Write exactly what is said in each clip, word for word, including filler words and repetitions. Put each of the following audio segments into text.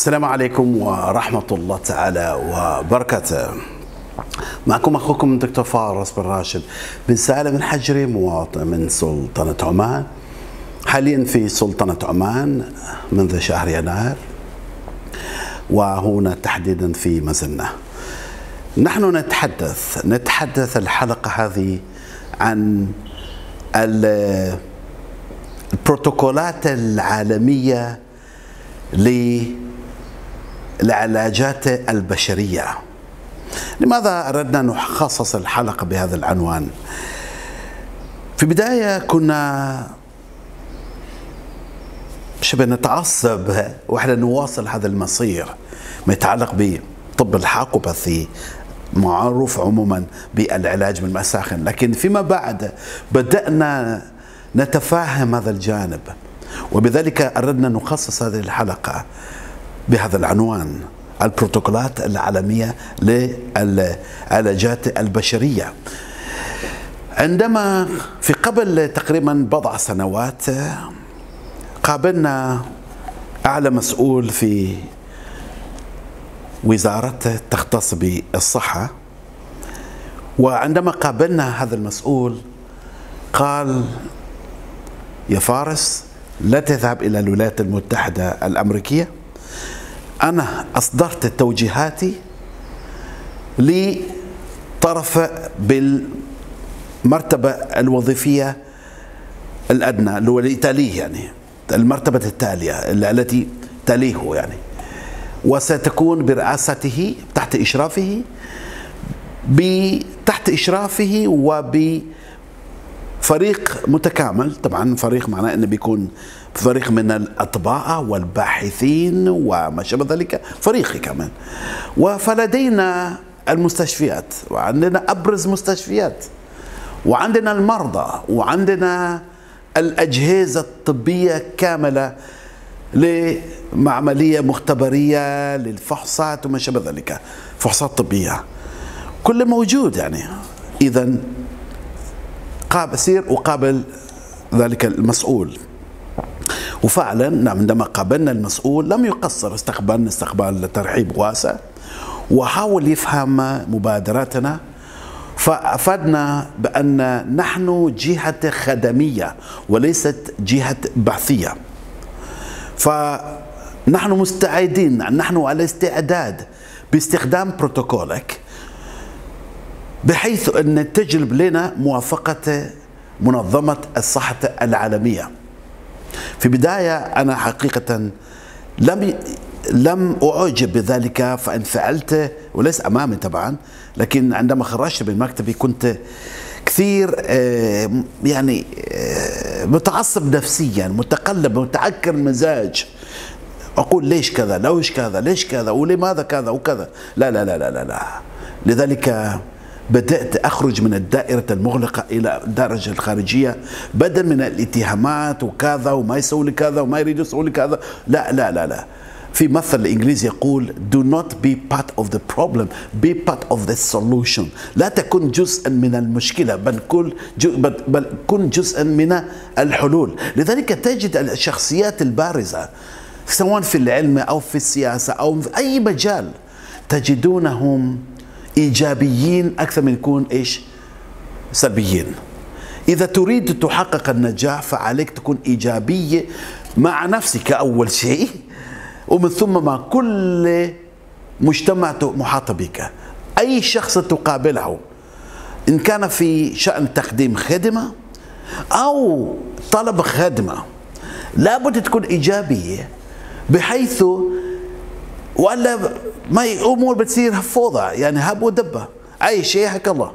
السلام عليكم ورحمة الله تعالى وبركاته. معكم أخوكم الدكتور فارس بن راشد بن سالم الحجري، مواطن من سلطنة عمان، حاليا في سلطنة عمان منذ شهر يناير، وهنا تحديدا في مزنة. نحن نتحدث نتحدث الحلقة هذه عن البروتوكولات العالمية للعلاجات البشرية. لماذا أردنا نخصص الحلقة بهذا العنوان؟ في بداية كنا شبه نتعصب وإحنا نواصل هذا المسير ما يتعلق بطب الحاقوباثي، معروف عموما بالعلاج بالمساخن، لكن فيما بعد بدأنا نتفاهم هذا الجانب، وبذلك أردنا نخصص هذه الحلقة بهذا العنوان: البروتوكولات العالمية للعلاجات البشرية. عندما في قبل تقريبا بضع سنوات قابلنا أعلى مسؤول في وزارة تختص بالصحة، وعندما قابلنا هذا المسؤول قال: يا فارس، لا تذهب إلى الولايات المتحدة الأمريكية، أنا أصدرت توجيهاتي لطرف بالمرتبة الوظيفية الأدنى اللي هو اللي تليه، يعني المرتبة التالية التي تليه يعني، وستكون برئاسته تحت إشرافه تحت إشرافه وبفريق متكامل. طبعا فريق معناه أنه بيكون فريق من الأطباء والباحثين وما شابه ذلك، فريقي كمان. فلدينا المستشفيات، وعندنا أبرز مستشفيات، وعندنا المرضى، وعندنا الأجهزة الطبية كاملة لعملية مختبرية للفحوصات وما شابه ذلك، فحوصات طبية، كل موجود يعني. إذا قابل سير وقابل ذلك المسؤول، وفعلا عندما قابلنا المسؤول لم يقصر، استقبلنا استقبال ترحيب واسع، وحاول يفهم مبادراتنا، فأفادنا بأن نحن جهة خدمية وليست جهة بحثية، فنحن مستعدين، نحن على استعداد باستخدام بروتوكولك بحيث أن تجلب لنا موافقة منظمة الصحة العالمية. في بداية أنا حقيقة لم لم أعجب بذلك، فانفعلت، وليس أمامي طبعا، لكن عندما خرجت من مكتبي كنت كثير يعني متعصب نفسيا، متقلب، متعكر المزاج، أقول ليش كذا، ليش كذا، ليش كذا، ولماذا كذا وكذا. لا لا لا لا لا, لا. لذلك بدأت أخرج من الدائرة المغلقة إلى الدرجة الخارجية، بدل من الاتهامات وكذا وما يسوي لي كذا وما يريد يسوي لي كذا. لا لا لا لا. في مثل الإنجليزي يقول: do not be part of the problem, be part of the solution. لا تكن جزءا من المشكلة، بل كن بل كن جزءا من الحلول. لذلك تجد الشخصيات البارزة سواء في العلم أو في السياسة أو في أي مجال، تجدونهم إيجابيين أكثر من يكون إيش سلبيين. إذا تريد تحقق النجاح فعليك تكون إيجابية مع نفسك أول شيء، ومن ثم مع كل مجتمع محاط بك. أي شخص تقابله إن كان في شأن تقديم خدمة أو طلب خدمة لابد تكون إيجابية، بحيث ولا ما أمور بتصير فوضى، يعني هب ودبة، أي شيء حك الله.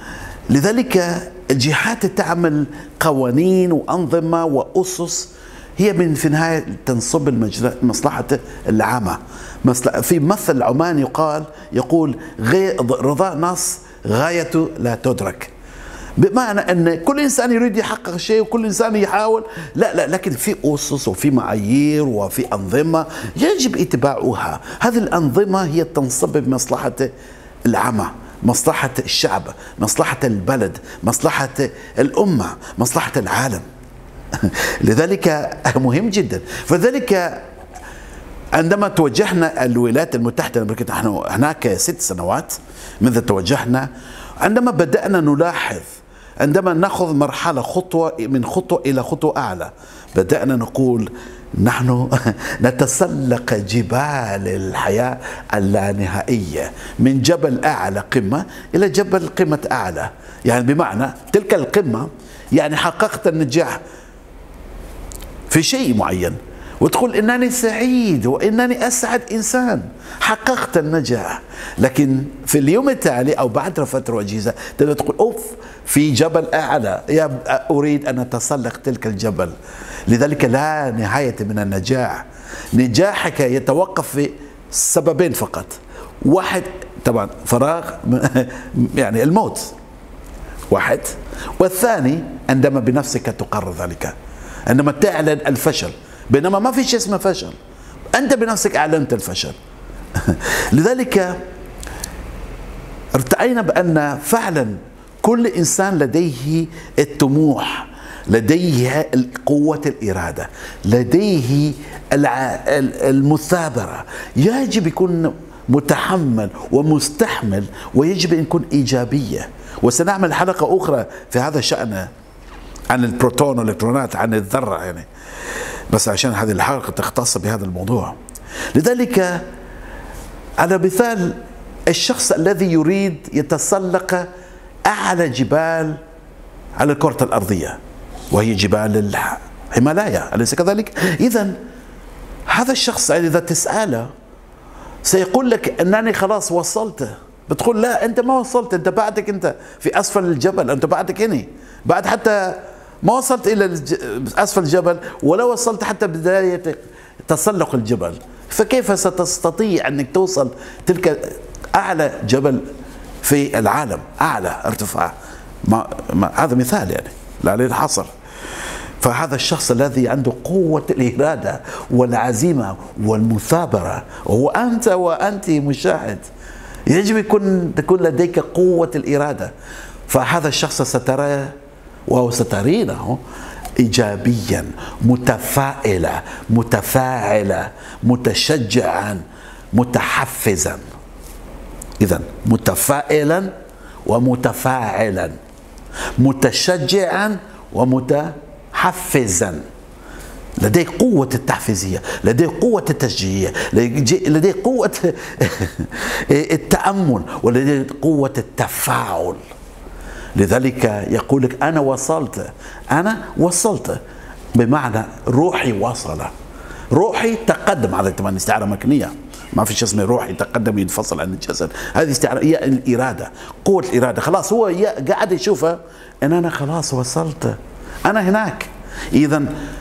لذلك الجهات تعمل قوانين وأنظمة وأسس هي من في النهاية تنصب المصلحة العامة. في مثل عماني يقال يقول: رضاء نص غايته لا تدرك، بمعنى أن كل إنسان يريد يحقق شيء وكل إنسان يحاول، لا لا لكن في أسس وفي معايير وفي أنظمة يجب اتباعها. هذه الأنظمة هي تنصب بمصلحة العامة، مصلحة الشعب، مصلحة البلد، مصلحة الأمة، مصلحة العالم. لذلك مهم جدا. فذلك عندما توجهنا الولايات المتحدة الأمريكية، نحن هناك ست سنوات منذ توجهنا، عندما بدأنا نلاحظ، عندما نأخذ مرحلة خطوة من خطوة إلى خطوة أعلى، بدأنا نقول نحن نتسلق جبال الحياة اللانهائية، من جبل أعلى قمة إلى جبل قمة أعلى. يعني بمعنى تلك القمة يعني حققت النجاح في شيء معين، وتقول إنني سعيد وإنني أسعد إنسان، حققت النجاح. لكن في اليوم التالي أو بعد فترة وجيزة تبدأ تقول أوف، في جبل أعلى، يا أريد أن أتسلق تلك الجبل. لذلك لا نهاية من النجاح. نجاحك يتوقف في سببين فقط، واحد طبعا فراغ يعني الموت واحد، والثاني عندما بنفسك تقرر ذلك، عندما تعلن الفشل، بينما ما في شيء اسمه فشل، أنت بنفسك أعلنت الفشل. لذلك ارتأينا بأن فعلا كل إنسان لديه الطموح، لديه قوة الإرادة، لديه المثابرة، يجب يكون متحمل ومستحمل، ويجب أن يكون إيجابية. وسنعمل حلقة أخرى في هذا الشأن عن البروتون والإلكترونات، عن الذرة يعني، بس عشان هذه الحلقة تختص بهذا الموضوع. لذلك على مثال الشخص الذي يريد يتسلق أعلى جبال على الكرة الأرضية، وهي جبال الهيمالايا، أليس كذلك؟ إذن هذا الشخص إذا تسأله سيقول لك أنني خلاص وصلت، بتقول لا، أنت ما وصلت، أنت بعدك، أنت في أسفل الجبل، أنت بعدك هنا، بعد حتى ما وصلت إلى أسفل الجبل، ولا وصلت حتى بداية تسلق الجبل. فكيف ستستطيع أنك توصل تلك أعلى جبل في العالم، أعلى ارتفاع؟ ما ما هذا مثال يعني لا عليه الحصر. فهذا الشخص الذي عنده قوة الإرادة والعزيمة والمثابرة، وهو أنت وأنت مشاهد، يجب يكون تكون لديك قوة الإرادة. فهذا الشخص ستراه وسترينه إيجابيا، متفائلا، متفاعلا، متشجعا، متحفزا. إذن متفائلا ومتفاعلا، متشجعا ومتحفزا، لديه قوة التحفيزية، لديه قوة التشجيعية، لديه قوة التأمل، ولديه قوة التفاعل. لذلك يقول لك أنا وصلت، أنا وصلت، بمعنى روحي وصل، روحي تقدم. هذا طبعا استعارة مكنية، ما في شيء اسمه روحي تقدم ينفصل عن الجسد، هذه استعارة، هي الإرادة، قوة الإرادة. خلاص هو قاعد يشوفها أن أنا خلاص وصلت، أنا هناك. إذا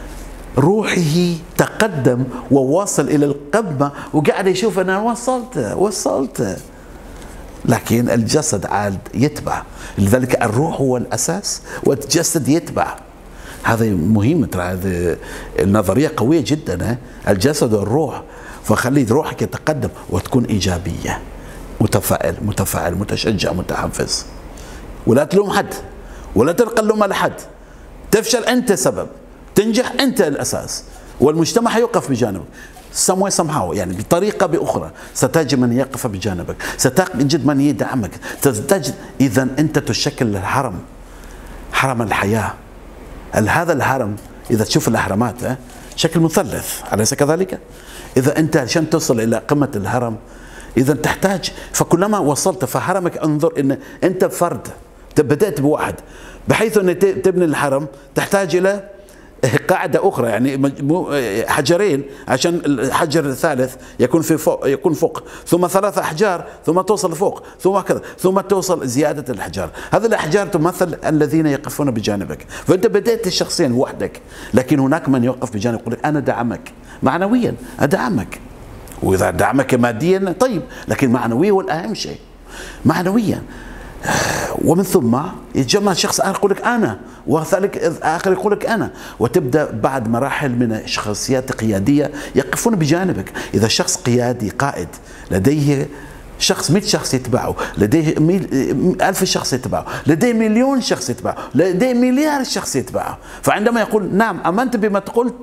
روحه تقدم ووصل إلى القمة، وقاعد يشوف أن أنا وصلت وصلت، لكن الجسد عاد يتبع. لذلك الروح هو الأساس والجسد يتبع. هذا مهم، ترى هذه النظرية قوية جدا، الجسد والروح. فخلي روحك يتقدم وتكون إيجابية، متفائل، متفاعل، متشجع، متحفز. ولا تلوم حد، ولا تلقى اللوم على حد. تفشل أنت سبب، تنجح أنت الأساس، والمجتمع يوقف بجانبك some way somehow، يعني بطريقة بأخرى ستجد من يقف بجانبك، ستجد من يدعمك، ستجد. إذا أنت تشكل الهرم، هرم الحياة. هذا الهرم إذا تشوف الأهرامات شكل مثلث، أليس كذلك؟ إذا أنت عشان تصل إلى قمة الهرم إذا تحتاج، فكلما وصلت فهرمك، انظر أن أنت فرد، بدأت بواحد، بحيث أن تبني الهرم تحتاج إلى قاعدة أخرى، يعني حجرين عشان الحجر الثالث يكون في فوق، يكون فوق، ثم ثلاثة أحجار، ثم توصل فوق، ثم كذا، ثم توصل زيادة الأحجار. هذه الأحجار تمثل الذين يقفون بجانبك. فأنت بدأت شخصيا وحدك، لكن هناك من يوقف بجانبك يقول لك أنا دعمك معنويا، أدعمك. وإذا دعمك ماديا طيب، لكن معنويا هو الأهم شيء، معنويا. ومن ثم يتجمع شخص آخر يقول لك أنا، وذلك آخر يقول لك أنا، وتبدأ بعد مراحل من الشخصيات القيادية يقفون بجانبك. إذا شخص قيادي قائد لديه شخص مئة شخص يتبعه، لديه ميل ألف شخص يتبعه، لديه مليون شخص يتبعه، لديه مليار شخص يتبعه، فعندما يقول نعم آمنت بما قلت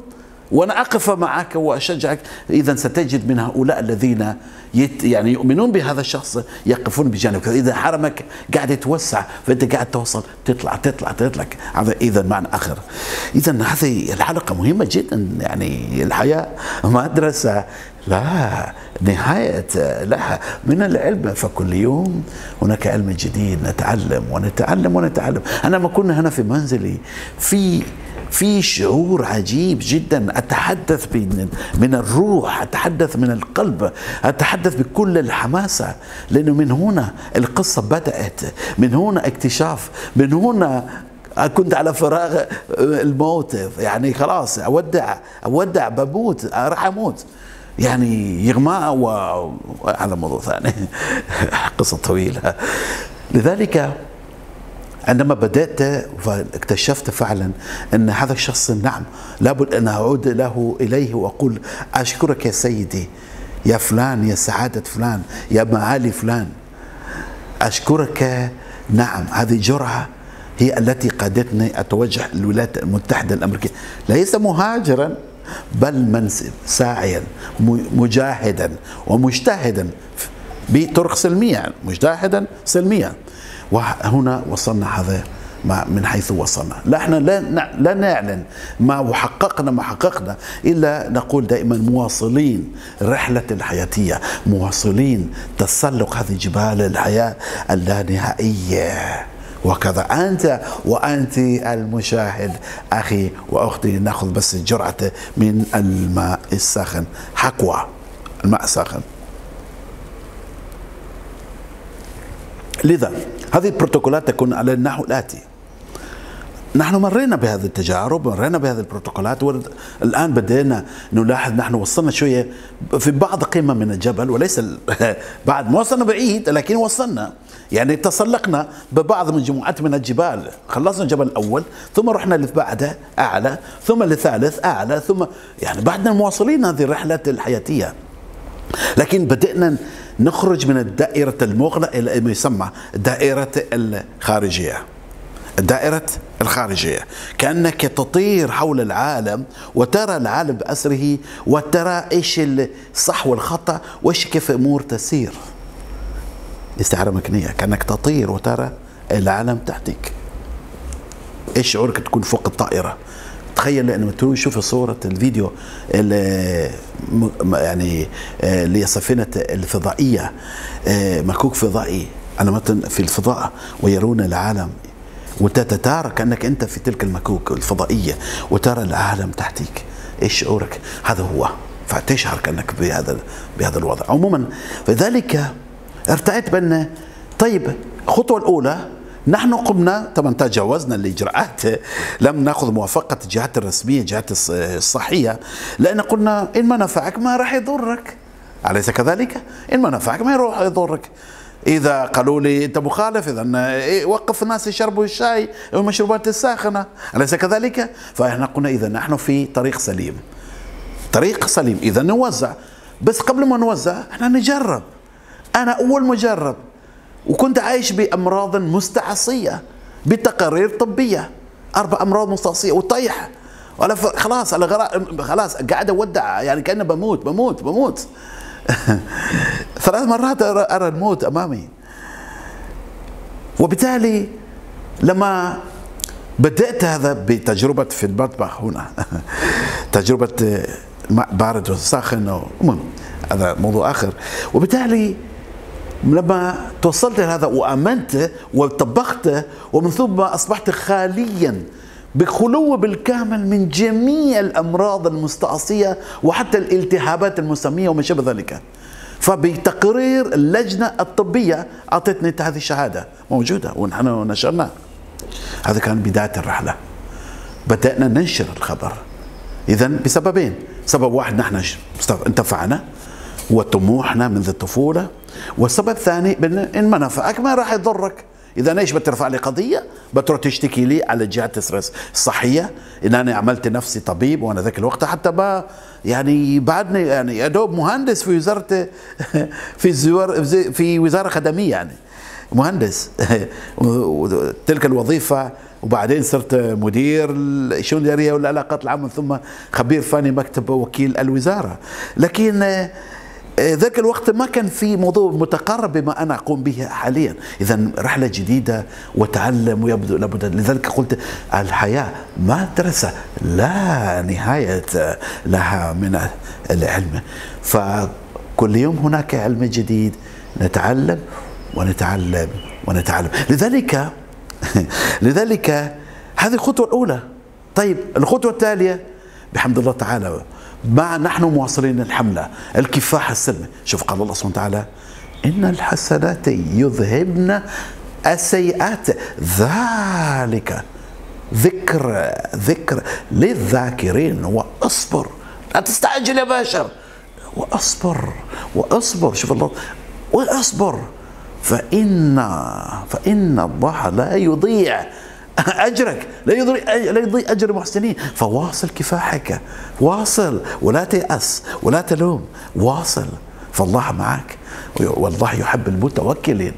وأنا أقف معك وأشجعك. إذا ستجد من هؤلاء الذين يت يعني يؤمنون بهذا الشخص يقفون بجانبك. إذا حرمك قاعد يتوسع فأنت قاعد توصل تطلع تطلع تطلع. هذا إذا معنى آخر. إذا هذه الحلقة مهمة جدا. يعني الحياة مدرسة لا نهاية لها من العلم، فكل يوم هناك علم جديد نتعلم ونتعلم ونتعلم. أنا ما كنا هنا في منزلي في في شعور عجيب جدا، أتحدث من من الروح، أتحدث من القلب، أتحدث بكل الحماسة، لأنه من هنا القصة بدأت، من هنا اكتشاف، من هنا كنت على فراغ الموت. يعني خلاص أودع أودع بموت، راح أموت يعني يغماء وعلى موضوع ثاني قصة طويلة. لذلك عندما بدأت فاكتشفت فعلا أن هذا الشخص نعم لابد أن أعود له إليه وأقول أشكرك يا سيدي، يا فلان، يا سعادة فلان، يا معالي فلان، أشكرك. نعم هذه جرعة هي التي قادتني أتوجه للولايات المتحدة الأمريكية، ليس مهاجرا بل منسب ساعيا مجاهدا ومجتهدا بطرق سلمية، مجتهدا سلميا. وهنا وصلنا هذا من حيث وصلنا. لا احنا لا لا نعلن ما حققنا ما حققنا، الا نقول دائما مواصلين رحلة الحياتية، مواصلين تسلق هذه جبال الحياة اللانهائية. وكذا أنت وأنت المشاهد أخي وأختي، نأخذ بس جرعة من الماء الساخن، حقوة الماء الساخن. لذا هذه البروتوكولات تكون على النحو الآتي: نحن مرينا بهذه التجارب، مرينا بهذه البروتوكولات، والآن بدأنا نلاحظ نحن وصلنا شوية في بعض قمة من الجبل، وليس بعد ما وصلنا بعيد لكن وصلنا، يعني تسلقنا ببعض مجموعات من الجبال. خلصنا الجبل الأول ثم رحنا لبعده أعلى ثم لثالث أعلى ثم يعني بعدنا مواصلين هذه الرحلة الحياتية. لكن بدأنا نخرج من الدائرة المغلقة إلى ما يسمى الدائرة الخارجية. الدائرة الخارجية كأنك تطير حول العالم وترى العالم بأسره وترى إيش الصح والخطأ وإيش كيف أمور تسير. استعارة مكنية، كأنك تطير وترى العالم تحتك. إيش شعورك تكون فوق الطائرة؟ تخيل لما تشوف صورة الفيديو اللي يعني اللي هي سفينة الفضائية، مكوك فضائي أنا مثلا في الفضاء ويرون العالم وتتتارى كأنك أنت في تلك المكوك الفضائية وترى العالم تحتك. إيش شعورك؟ هذا هو، فتشعر كأنك بهذا بهذا الوضع. عموما فذلك ارتأيت بأن طيب الخطوة الأولى نحن قمنا طبعا تجاوزنا الإجراءات، لم نأخذ موافقة الجهات الرسمية الجهات الصحية، لأن قلنا إن ما نفعك ما راح يضرك، أليس كذلك؟ إن ما نفعك ما يروح يضرك. إذا قالوا لي أنت مخالف إذا وقف الناس يشربوا الشاي والمشروبات الساخنة، أليس كذلك؟ فإحنا قلنا إذا نحن في طريق سليم، طريق سليم، إذا نوزع. بس قبل ما نوزع إحنا نجرب. أنا أول مجرب وكنت عايش بأمراض مستعصية بتقارير طبية، أربع أمراض مستعصية وطيح، ولا خلاص على غراء خلاص قاعد أودع، يعني كأنه بموت بموت بموت ثلاث مرات أرى الموت أمامي. وبالتالي لما بدأت هذا بتجربة في المطبخ هنا تجربة ماء بارد وساخن، هذا موضوع آخر. وبالتالي لما توصلت لهذا وآمنت وطبقت ومن ثم أصبحت خاليا بخلو بالكامل من جميع الأمراض المستعصية وحتى الالتهابات المسمية وما شابه ذلك. فبتقرير اللجنة الطبية أعطتني هذه الشهادة موجودة ونحن نشرناها. هذا كان بداية الرحلة، بدأنا ننشر الخبر. إذن بسببين: سبب واحد نحن انتفعنا وطموحنا منذ الطفولة، والسبب الثاني إن ما نفعك ما راح يضرك. إذا ايش بترفع لي قضية بتروح تشتكي لي على الجهات الصحية إن أنا عملت نفسي طبيب، وأنا ذاك الوقت حتى با يعني بعدني يعني أدوب مهندس في وزارة في زوار في وزارة خدمية يعني، مهندس تلك الوظيفة، وبعدين صرت مدير الشؤون الإدارية والعلاقات العامة، ثم خبير فني مكتب وكيل الوزارة. لكن ذاك الوقت ما كان في موضوع متقارب بما أنا أقوم به حاليا. إذا رحلة جديدة وتعلم ويبدو لابد. لذلك قلت الحياة مدرسة لا نهاية لها من العلم، فكل يوم هناك علم جديد نتعلم ونتعلم ونتعلم. لذلك لذلك هذه الخطوة الأولى. طيب الخطوة التالية بحمد الله تعالى مع نحن مواصلين الحملة الكفاح السلمي. شوف قال الله سبحانه وتعالى إن الحسنات يذهبن السيئات ذلك ذكر ذكر للذاكرين واصبر. لا تستعجل يا باشا، واصبر واصبر. شوف الله، واصبر فإن فإن الله لا يضيع أجرك، لا يضيع لا يضيع أجر المحسنين. فواصل كفاحك، واصل ولا تيأس ولا تلوم، واصل فالله معك، والله يحب المتوكلين.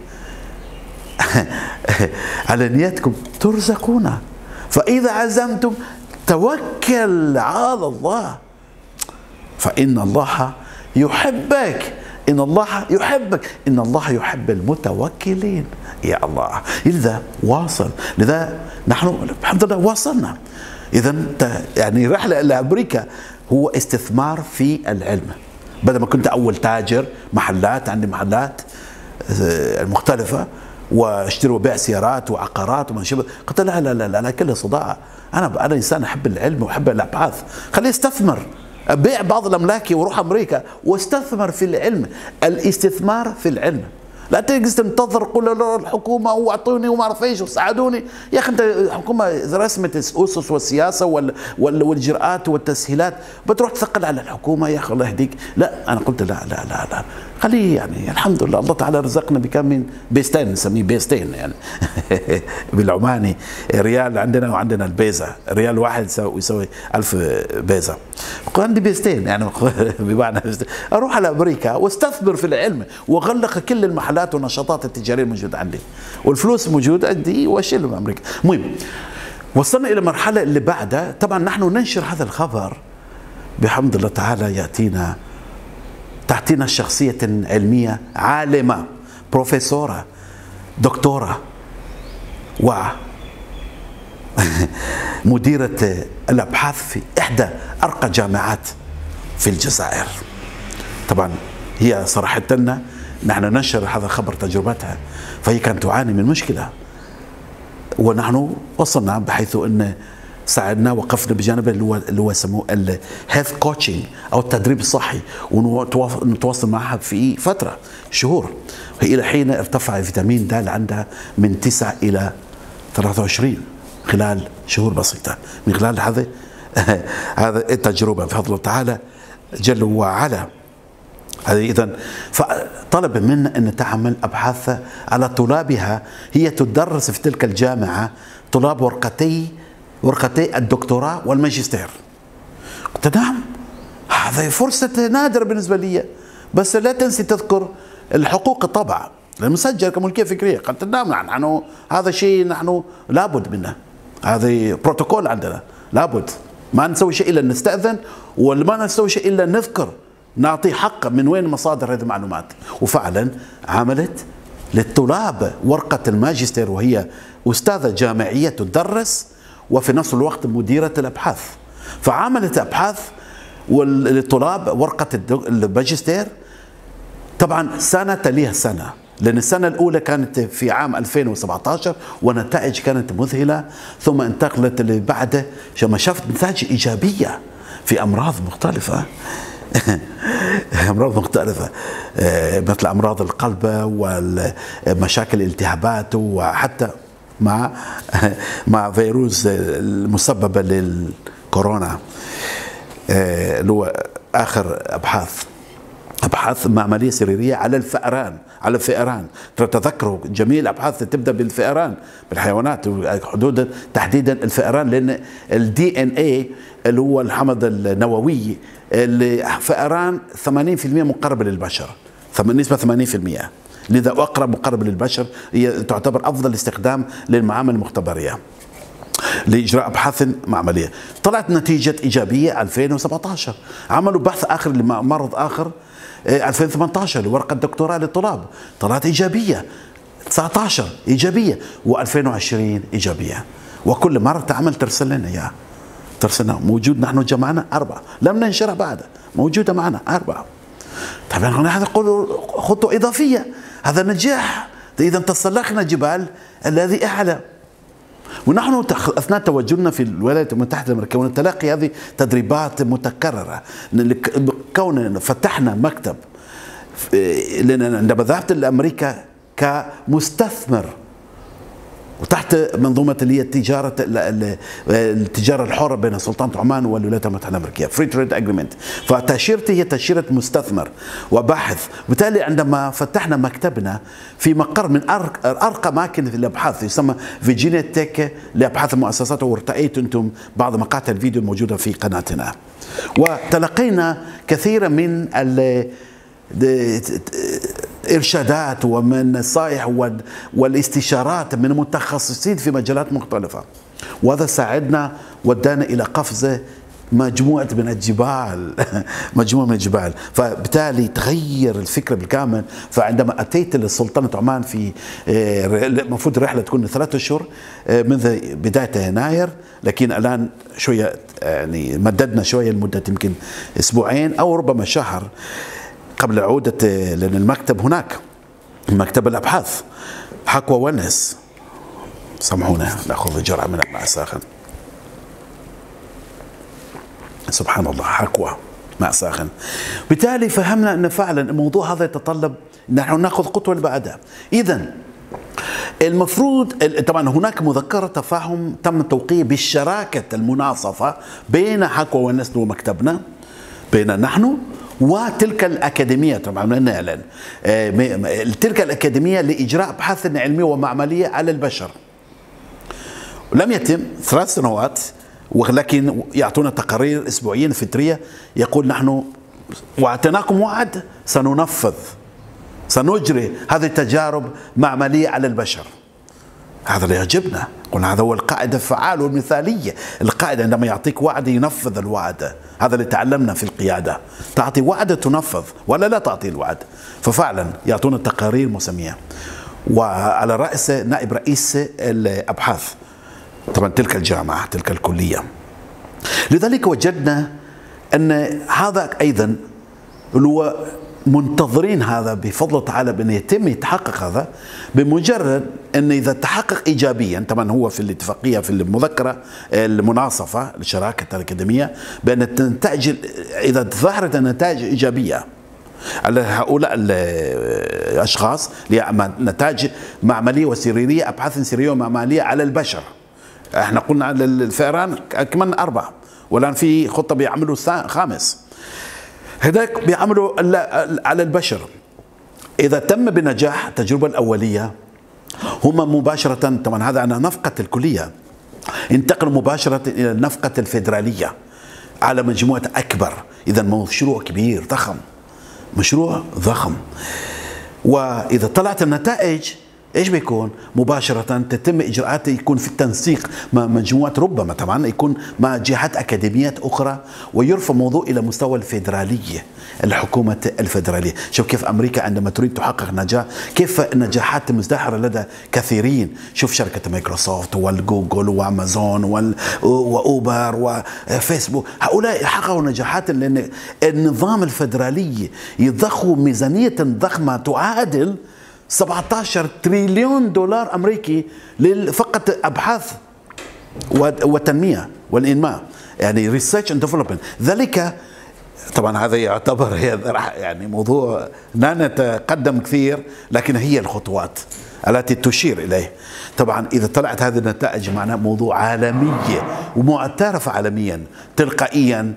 على نيتكم ترزقون، فإذا عزمتم توكل على الله، فإن الله يحبك، إن الله يحبك، إن الله يحب المتوكلين. يا الله، لذا واصل. لذا نحن الحمد لله واصلنا. إذا يعني رحلة إلى أمريكا هو استثمار في العلم. بدل ما كنت أول تاجر محلات، عندي محلات مختلفة واشتري وبيع سيارات وعقارات وما شابه، قلت لا لا لا لا كلها صداع. أنا أنا إنسان أحب العلم وأحب الأبحاث، خليه يستثمر، أبيع بعض الأملاك وأروح أمريكا واستثمر في العلم. الاستثمار في العلم، لا تجلس تنتظر قول الحكومه واعطوني وما اعرف ايش وساعدوني. يا اخي انت الحكومه رسمت الاسس والسياسه والاجراءات والتسهيلات، بتروح تثقل على الحكومه يا اخي الله يهديك. لا انا قلت لا لا لا لا خليه، يعني الحمد لله الله تعالى رزقنا بكم من بيستين، نسميه بيستين يعني بالعماني ريال عندنا، وعندنا البيزا ريال واحد يساوي يساوي ألف بيزا. عندي بيستين يعني بمعنى اروح على امريكا واستثمر في العلم واغلق كل المحلات والنشاطات التجاريه الموجوده عندي، والفلوس موجوده عندي واشيلهم امريكا. المهم وصلنا الى المرحله اللي بعدها، طبعا نحن ننشر هذا الخبر بحمد الله تعالى، ياتينا تحتنا شخصيه علميه عالمه، بروفيسوره، دكتوره، و مديرة الأبحاث في إحدى أرقى جامعات في الجزائر. طبعا هي صراحة لنا نحن ننشر هذا الخبر تجربتها، فهي كانت تعاني من مشكلة، ونحن وصلنا بحيث أن ساعدنا، وقفنا بجانب اللي هو اللي هو يسموه الهيلث كوتشنج أو التدريب الصحي، ونتواصل معها في فترة شهور. إلى حين ارتفع فيتامين د عندها من تسعة إلى ثلاثة وعشرين خلال شهور بسيطة، من خلال هذا هذا التجربة بفضل الله تعالى جل وعلا. هذه إذن فطلب منا أن تعمل أبحاث على طلابها، هي تدرس في تلك الجامعة طلاب ورقتي ورقتي الدكتوراه والماجستير. قلت نعم، هذه فرصة نادرة بالنسبة لي، بس لا تنسي تذكر الحقوق الطبع المسجل كملكية فكرية. قلت نعم، نحن هذا شيء نحن لابد منه، هذه بروتوكول عندنا لابد، ما نسوي شيء إلا نستأذن، وما نسوي شيء إلا نذكر، نعطي حق من وين مصادر هذه المعلومات. وفعلا عملت للطلاب ورقة الماجستير، وهي أستاذة جامعية تدرس وفي نفس الوقت مديرة الأبحاث، فعملت أبحاث وللطلاب ورقة الماجستير. طبعا سنة تليها سنة، لأن السنة الأولى كانت في عام ألفين وسبعة عشر ونتائج كانت مذهلة، ثم انتقلت اللي بعده لما شافت نتائج إيجابية في أمراض مختلفة أمراض مختلفة مثل أمراض القلب والمشاكل الالتهابات، وحتى مع مع فيروس المسببة للكورونا اللي هو آخر أبحاث أبحاث معملية سريرية على الفئران، على الفئران. تذكروا جميع الأبحاث تبدأ بالفئران، بالحيوانات حدودا تحديدا الفئران، لأن الدي ان اي اللي هو الحمض النووي الفئران ثمانين بالمئة مقرب للبشر، نسبة ثمانين بالمئة لذا أقرب مقرب للبشر هي تعتبر أفضل استخدام للمعامل المختبرية لإجراء أبحاث معملية. طلعت نتيجة إيجابية ألفين وسبعة عشر. عملوا بحث آخر لمرض آخر ألفين وثمانية عشر لورقة دكتوراه للطلاب، طلعت إيجابية. تسعة عشر إيجابية، وألفين وعشرين إيجابية. وكل مرة تعمل ترسل لنا إياها، ترسلنا موجود. نحن جمعنا أربعة، لم ننشرها بعد، موجودة معنا أربعة. طبعا نحن نقول خطوة إضافية، هذا نجاح. إذا تسلقنا جبال الذي أعلى. ونحن أثناء تواجدنا في الولايات المتحدة الأمريكية ونتلقي هذه تدريبات متكررة، كون فتحنا مكتب. لأن عندما ذهبت لأمريكا كمستثمر وتحت منظومة اللي هي التجارة التجارة الحرة بين سلطنة عمان والولايات المتحدة الأمريكية، فري تريد اجريمنت، فتأشيرتي هي تأشيرة مستثمر وباحث. بالتالي عندما فتحنا مكتبنا في مقر من أرقى أماكن الأبحاث يسمى فيرجينيا تيك لأبحاث المؤسسات، وارتأيت أنتم بعض مقاطع الفيديو الموجودة في قناتنا. وتلقينا كثيرا من إرشادات ومن نصائح والاستشارات من متخصصين في مجالات مختلفة، وهذا ساعدنا ودانا إلى قفز مجموعة من الجبال مجموعة من الجبال. فبالتالي تغير الفكرة بالكامل. فعندما أتيت لسلطنة عمان في المفروض الرحلة تكون ثلاثة أشهر منذ بداية يناير، لكن الآن شوية يعني مددنا شوية المدة، يمكن أسبوعين أو ربما شهر قبل عودة، لأن المكتب هناك مكتب الأبحاث حكوى ونس. سامحونا نأخذ جرعة من الماء ساخن. سبحان الله، حكوى ماء ساخن. بالتالي فهمنا أن فعلا الموضوع هذا يتطلب نحن نأخذ خطوة اللي بعدها. إذن المفروض طبعا هناك مذكرة تفاهم تم توقيع بالشراكة المناصفة بين حكوى ونس ومكتبنا، بين نحن وتلك الأكاديمية. طبعا نعلن تلك الأكاديمية لإجراء أبحاث علمية ومعملية على البشر. لم يتم ثلاث سنوات، ولكن يعطونا تقارير أسبوعيا فترية يقول نحن وأعطيناكم وعد سننفذ، سنجري هذه التجارب معملية على البشر. هذا اللي يعجبنا، قلنا هذا هو القاعدة الفعال والمثالية. القاعدة عندما يعطيك وعد ينفذ الوعد، هذا اللي تعلمنا في القيادة، تعطي وعد تنفذ ولا لا تعطي الوعد. ففعلا يعطونا تقارير مسمية، وعلى رأس نائب رئيس الأبحاث طبعا تلك الجامعة تلك الكلية. لذلك وجدنا أن هذا أيضا هو منتظرين هذا بفضل تعالى بأن يتم يتحقق هذا بمجرد أن إذا تحقق إيجابيا. طبعا هو في الاتفاقية في المذكرة المناصفة لشراكة الأكاديمية بأن النتائج إذا ظهرت النتائج إيجابية على هؤلاء الأشخاص نتائج معملية وسريرية، أبحاث سريرية ومعملية على البشر. احنا قلنا على الفئران كمان أربعة، والآن في خطة بيعملوا خامس، هذاك بيعملوا على البشر. إذا تم بنجاح التجربة الأولية هم مباشرة، طبعا هذا على نفقة الكلية، انتقلوا مباشرة إلى النفقة الفيدرالية على مجموعة أكبر. إذا مشروع كبير ضخم، مشروع ضخم. وإذا طلعت النتائج ايش بيكون؟ مباشرة تتم اجراءات، يكون في التنسيق مع مجموعة، ربما طبعا يكون مع جهات اكاديميات اخرى، ويرفع الموضوع الى مستوى الفيدرالية، الحكومة الفيدرالية. شوف كيف امريكا عندما تريد تحقق نجاح، كيف النجاحات مزدهرة لدى كثيرين. شوف شركة مايكروسوفت والجوجل وامازون واوبر وفيسبوك، هؤلاء حققوا نجاحات لان النظام الفيدرالي يضخوا ميزانية ضخمة تعادل سبعة عشر تريليون دولار أمريكي فقط أبحاث والتنمية والإنماء، يعني ريسيرش اند ديفلوبمنت. ذلك طبعا هذا يعتبر يعني موضوع لا نتقدم كثير، لكن هي الخطوات التي تشير إليه. طبعا إذا طلعت هذه النتائج معناه موضوع عالمية ومعترف عالميا تلقائيا،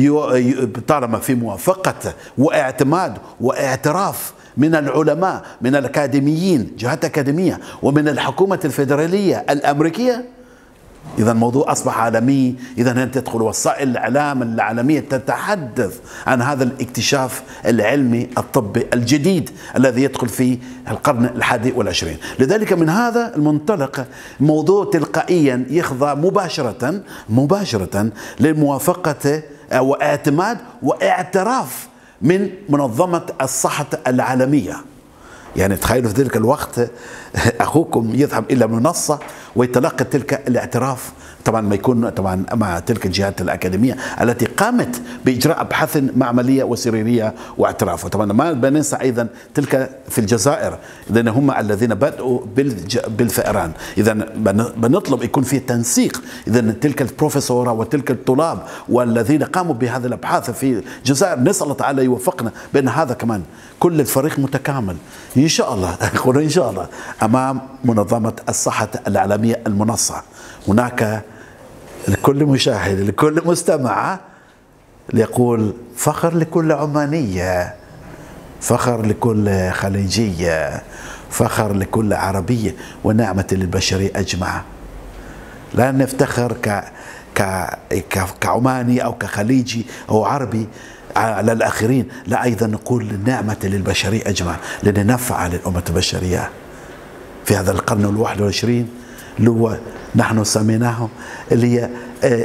طالما في موافقة واعتماد واعتراف من العلماء، من الأكاديميين، جهات أكاديمية، ومن الحكومة الفيدرالية الأمريكية، إذا الموضوع أصبح عالمي. إذا أنت تدخل وسائل الإعلام العالمية تتحدث عن هذا الاكتشاف العلمي الطبي الجديد الذي يدخل في القرن الحادي والعشرين. لذلك من هذا المنطلق موضوع تلقائيا يخضع مباشرة مباشرة للموافقة واعتماد واعتراف من منظمة الصحة العالمية. يعني تخيلوا في ذلك الوقت أخوكم يذهب إلى منصة ويتلقى تلك الاعتراف، طبعا ما يكون طبعا مع تلك الجهات الأكاديمية التي قامت بإجراء أبحاث معملية وسريرية واعتراف. وطبعا ما بننسى أيضا تلك في الجزائر، لأن هم الذين بدأوا بالفئران. إذا بنطلب يكون في تنسيق، إذا تلك البروفيسورة وتلك الطلاب والذين قاموا بهذه الأبحاث في الجزائر، نسأل الله تعالى يوفقنا بأن هذا كمان كل الفريق متكامل إن شاء الله إن شاء الله أمام منظمة الصحة العالمية المنصة. هناك لكل مشاهد لكل مستمع يقول فخر لكل عمانية، فخر لكل خليجية، فخر لكل عربية، ونعمة للبشرية أجمع. لا نفتخر ك ك كعماني أو كخليجي أو عربي على الآخرين، لا أيضا نقول نعمة للبشرية أجمع، لأن نفع للأمة البشرية في هذا القرن الواحد والعشرين اللي هو نحن سميناه اللي هي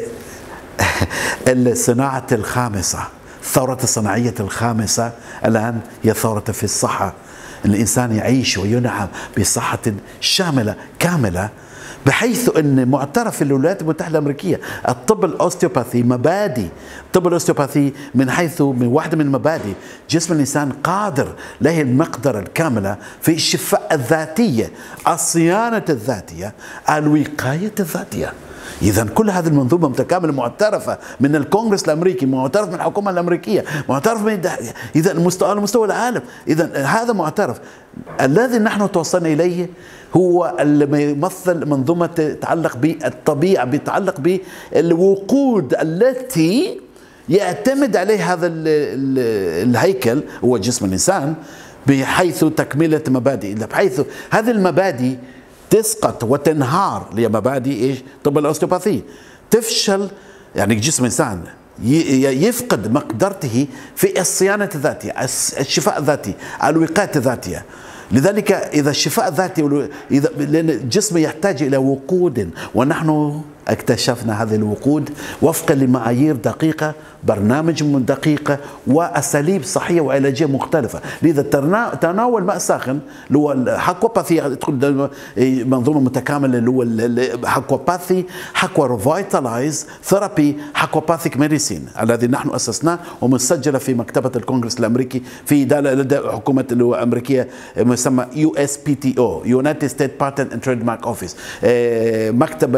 الصناعة الخامسة، الثورة الصناعية الخامسة الآن هي ثورة في الصحة. الإنسان يعيش وينعم بصحة شاملة كاملة، بحيث أن معترف في الولايات المتحدة الأمريكية الطب الأوستيوباثي مبادئ الطب الأوستيوباثي من حيث من واحدة من المبادئ جسم الإنسان قادر له المقدرة الكاملة في الشفاء الذاتية، الصيانة الذاتية، الوقاية الذاتية. إذا كل هذه المنظومة متكاملة معترفة من الكونغرس الأمريكي، معترف من الحكومة الأمريكية، معترف من إذا المستوى على مستوى العالم. إذا هذا معترف. الذي نحن توصلنا إليه هو اللي يمثل منظومة تتعلق بالطبيعة، بيتعلق بالوقود التي يعتمد عليه هذا الهيكل هو جسم الإنسان، بحيث تكملة مبادئ، بحيث هذه المبادئ تسقط وتنهار لمبادئ ايش؟ طب الاوستيوباثي تفشل، يعني جسم الانسان يفقد مقدرته في الصيانه الذاتيه، الشفاء الذاتي، الوقايه الذاتيه. لذلك اذا الشفاء الذاتي، اذا لان الجسم يحتاج الى وقود، ونحن اكتشفنا هذه الوقود وفقا لمعايير دقيقة، برنامج دقيقة، وأساليب صحية وعلاجية مختلفة. لذا تناول ماء ساخن اللي هو الحكوباثي، يدخل منظومة متكاملة اللي هو الحكوباثي، حكوا ريفايتالايز ثيرابي حكوباثيك ميديسين الذي نحن أسسناه ومسجلة في مكتبة الكونغرس الأمريكي في لدى حكومة اللي هو أمريكية مسمى يو إس بي تي أو United States Patent and Trademark Office، مكتب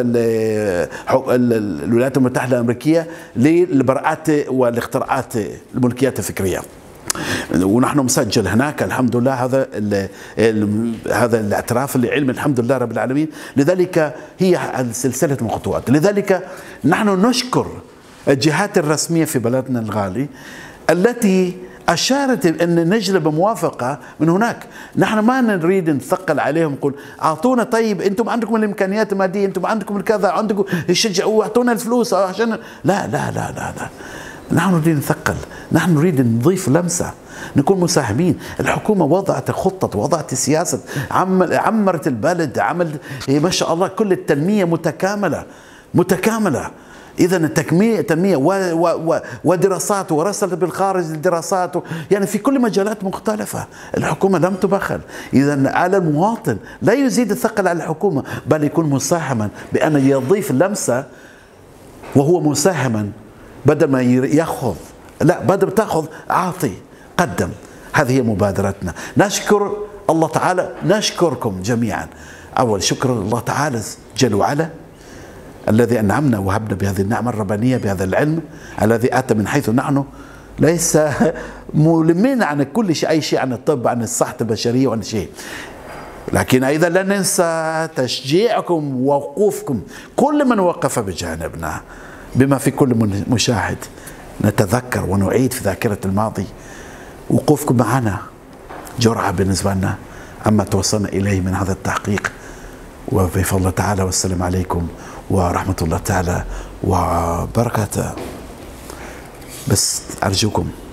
الولايات المتحدة الأمريكية للبراءات والاختراعات الملكيات الفكرية، ونحن مسجل هناك الحمد لله. هذا ال ال هذا الاعتراف لعلم الحمد لله رب العالمين. لذلك هي سلسلة من خطوات. لذلك نحن نشكر الجهات الرسمية في بلدنا الغالي التي أشارت أن نجلب موافقة من هناك. نحن ما نريد نثقل عليهم نقول أعطونا، طيب أنتم عندكم الإمكانيات المادية، أنتم عندكم الكذا، عندكم الشجع، أعطونا الفلوس عشان لا لا لا لا لا نحن نريد نثقل، نحن نريد نضيف لمسة، نكون مساهمين. الحكومة وضعت خطة، وضعت سياسة، عمرت البلد، عمل ما شاء الله كل التنمية متكاملة متكاملة. إذا التنمية تنمية ودراسات ورسلت بالخارج الدراسات، يعني في كل مجالات مختلفة الحكومة لم تبخل. إذا على المواطن لا يزيد الثقل على الحكومة، بل يكون مساهما بأن يضيف لمسة وهو مساهما، بدل ما يأخذ لا، بدل تأخذ أعطي قدم. هذه هي مبادرتنا. نشكر الله تعالى، نشكركم جميعا. أول شكر الله تعالى جل وعلا الذي أنعمنا وهبنا بهذه النعمة الربانية، بهذا العلم الذي أتى من حيث نحن ليس ملمين عن كل شيء، أي شيء عن الطب، عن الصحة البشرية وعن شيء. لكن أيضا لا ننسى تشجيعكم ووقوفكم، كل من وقف بجانبنا، بما في كل مشاهد نتذكر ونعيد في ذاكرة الماضي. وقوفكم معنا جرعة بالنسبة لنا عما توصلنا إليه من هذا التحقيق. وبفضل الله تعالى، والسلام عليكم ورحمة الله تعالى وبركاته. بس أرجوكم